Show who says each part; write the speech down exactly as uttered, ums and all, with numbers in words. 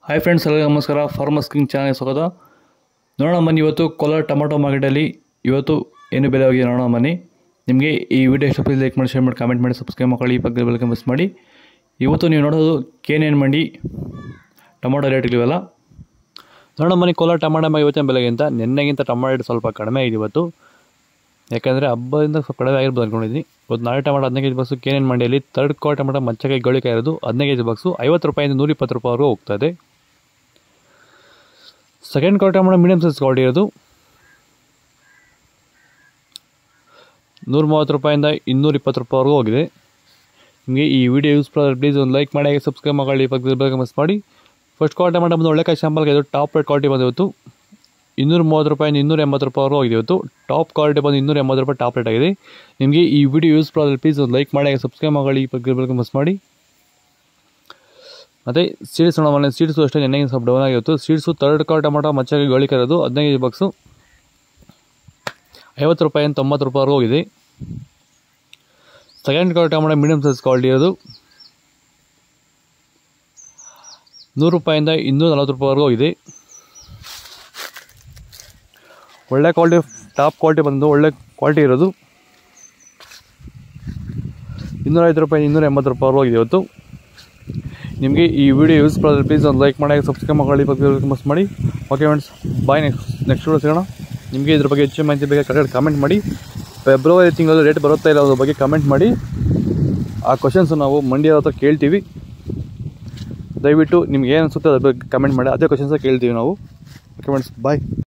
Speaker 1: Hi friends, ಎಲ್ಲರಿಗೂ ನಮಸ್ಕಾರ. Farmers king ಚಾನಲ್ಗೆ ಸ್ವಾಗತ. ನೋಡೋಣ ಬನ್ನಿ, ಇವತ್ತು ಕೋಲಾರ ಟೊಮೊಟೊ ಮಾರ್ಕೆಟಲ್ಲಿ ಇವತ್ತು ಏನು ಬೆಲೆ ಹೋಗಿದೆ ನೋಡೋಣ ಬನ್ನಿ. ನಿಮಗೆ ಈ ವಿಡಿಯೋ ಇಷ್ಟ ಪ್ಲೀಸ್ ಲೈಕ್ ಮಾಡಿ, ಶೇರ್ ಮಾಡಿ, ಕಾಮೆಂಟ್ ಮಾಡಿ, ಸಬ್ಸ್ಕ್ರೈಬ್ ಮಾಡಿ, ಈ ಪಕ್ಕದ ಬೆಲ್ ಮಿಸ್ ಮಾಡಿ. ಇವತ್ತು ನೀವು ನೋಡೋದು K N N mandi tomato ರೇಟ್ಗಳಿವೆಲ್ಲ ನೋಡೋಣ ಬನ್ನಿ. ಕೋಲಾರ ಟೊಮೊಟೊ ಮಾರ್ಕೆಟ್ ಇವತ್ತಿನ ಬೆಲೆಗಿಂತ ನಿನ್ನೆಗಿಂತ ಟೊಮೊಟೊ ರೇಟ್ ಸ್ವಲ್ಪ ಕಡಿಮೆ ಆಗಿದೆ ಇವತ್ತು. ಯಾಕೆಂದರೆ ಹಬ್ಬದಿಂದ ಸ್ವಲ್ಪ ಕಡಿಮೆ ಆಗಿರ್ಬೋದು ಅಂದ್ಕೊಂಡಿದ್ದೀನಿ. ಇವತ್ತು ನಾಳೆ ಟೊಮೊಟೊ ಹದಿನೈದು K G box K N N ಮಂಡಿಯಲ್ಲಿ ತರ್ಡ್ ಕ್ವಾರ್ ಟೊಮೊಟೊ ಮಚ್ಚಕಾಯಿ ಗೋಳಿಕಾಯಿ ಇರೋದು ಹದಿನೈದು ಕೆ ಜಿ ಬಾಕ್ಸು ಐವತ್ತು ರೂಪಾಯಿಂದ ನೂರ ಇಪ್ಪತ್ತು ರೂಪಾಯಿವರೆಗೂ ಹೋಗ್ತದೆ. ಸೆಕೆಂಡ್ ಕ್ವಾರ್ ಟೊಮೊಟೊ ಮೀಡಿಯಮ್ ಸೈಜ್ ಕ್ವಾಲಿಟಿ ಇರೋದು ನೂರ ಮೂವತ್ತು ರೂಪಾಯಿಂದ ಇನ್ನೂರ ಇಪ್ಪತ್ತು ರೂಪಾಯಿವರೆಗೂ ಹೋಗಿದೆ. ನಿಮಗೆ ಈ ವಿಡಿಯೋ ಯೂಸ್ಫುಲ್ ಪ್ಲೀಸ್ ಒಂದು ಲೈಕ್ ಮಾಡಿ, ಹಾಗೆ ಸಬ್ಸ್ಕ್ರೈಬ್ ಮಾಡಿ, ಪಕ್ಕದ ಬೆಲ್ ಮಿಸ್ ಮಾಡಿ. ಫಸ್ಟ್ ಕ್ವಾರ್ ಟೊಮೊಟೊ ಬಂದು ಒಳ್ಳೆಕಾಯಿ ಶಾಂಪಲ್ಗೆ ಇದು ಟಾಪ್ ರೇಟ್ ಕ್ವಾಲಿಟಿ ಬಂದು ಇವತ್ತು ಇನ್ನೂರ ಮೂವತ್ತು ರೂಪಾಯಿಂದ ಇನ್ನೂರ ಎಂಬತ್ತು ರೂಪಾಯಿವರೆಗೂ ಹೋಗಿದೆ. ಇವತ್ತು ಟಾಪ್ ಕ್ವಾಲಿಟಿ ಬಂದು ಇನ್ನೂರ ಎಂಬತ್ತು ರೂಪಾಯಿ ಟಾಪ್ ರೇಟ್ ಆಗಿದೆ. ನಿಮಗೆ ಈ ವಿಡಿಯೋ ಯೂಸ್ಫುಲ್ ಆದರೆ ಪ್ಲೀಸ್ ಒಂದು ಲೈಕ್ ಮಾಡಿ, ಹಾಗೆ ಸಬ್ಸ್ಕ್ರೈಬ್ ಮಾಡಿ, ಪಕ್ಕದ ಬೆಲ್ ಮಿಸ್ ಮಾಡಿ. ಮತ್ತು ಸೀಡ್ಸ್ ನೋಡೋಣ, ಸೀಡ್ಸು ಅಷ್ಟೇ ನೆನೆಗೆ ಸ್ವಲ್ಪ ಡೌನ್ ಆಗಿತ್ತು. ಸೀಡ್ಸು ತರ್ಡ್ ಕ್ವಾರ್ ಟೊಮೊಟೊ ಮಚ್ಚಕಾಯಿ ಗೋಳಿಕಾಯಿ ಇರೋದು ಹದಿನೈದು ಕೆ ಜಿ ಬಾಕ್ಸು ಐವತ್ತು ರೂಪಾಯಿಂದ ತೊಂಬತ್ತು ರೂಪಾಯಿವರೆಗೂ ಹೋಗಿದೆ. ಸೆಕೆಂಡ್ ಕ್ವಾರ್ ಟೊಮೊಟೊ ಮೀಡಿಯಮ್ ಸೈಜ್ ಕ್ವಾಲಿಟಿ ಇರೋದು ನೂರು ರೂಪಾಯಿಂದ ಇನ್ನೂರ ನಲ್ವತ್ತು ರೂಪಾಯಿವರೆಗೂ ಹೋಗಿದೆ. ಒಳ್ಳೆ ಕ್ವಾಲಿಟಿ ಟಾಪ್ ಕ್ವಾಲಿಟಿ ಬಂದು ಒಳ್ಳೆ ಕ್ವಾಲಿಟಿ ಇರೋದು ಇನ್ನೂರೈವತ್ತು ರೂಪಾಯಿ ಇನ್ನೂರ ಎಂಬತ್ತು ರೂಪಾಯಿವರೆಗೂ ಹೋಗಿದೆ ಇವತ್ತು. ನಿಮಗೆ ಈ ವಿಡಿಯೋ ಯೂಸ್ಫುಲ್ ಆದರೆ ಪ್ಲೀಸ್ ಒಂದು ಲೈಕ್ ಮಾಡಿ, ಸಬ್ಸ್ಕ್ರೈಬ್ ಮಾಡಿ, ಪಕ್ಕದ ಮಿಸ್ ಮಾಡಿ. Okay friends, bye. Next next video ಸಿಗೋಣ. ನಿಮಗೆ ಇದ್ರ ಬಗ್ಗೆ ಹೆಚ್ಚು ಮಾಹಿತಿ ಬೇಕಾದ್ರೆ ಕರೆಕ್ಟ್ ಕಾಮೆಂಟ್ ಮಾಡಿ. ಫೆಬ್ರವರಿ ತಿಂಗಳಲ್ಲಿ ರೇಟ್ ಬರುತ್ತಾ ಇಲ್ಲ ಅದ್ರ ಬಗ್ಗೆ ಕಮೆಂಟ್ ಮಾಡಿ. ಆ ಕ್ವಶನ್ಸು ನಾವು ಮಂಡಿಯ ಹತ್ರ ಕೇಳ್ತೀವಿ. ದಯವಿಟ್ಟು ನಿಮ್ಗೆ ಏನು ಅನಿಸುತ್ತೆ ಅದ್ರ ಬಗ್ಗೆ ಕಮೆಂಟ್ ಮಾಡಿ. ಅದೇ ಕ್ವಶನ್ಸ ಕೇಳ್ತೀವಿ ನಾವು. ಓಕೆ ಫ್ರೆಂಡ್ಸ್, ಬಾಯ್.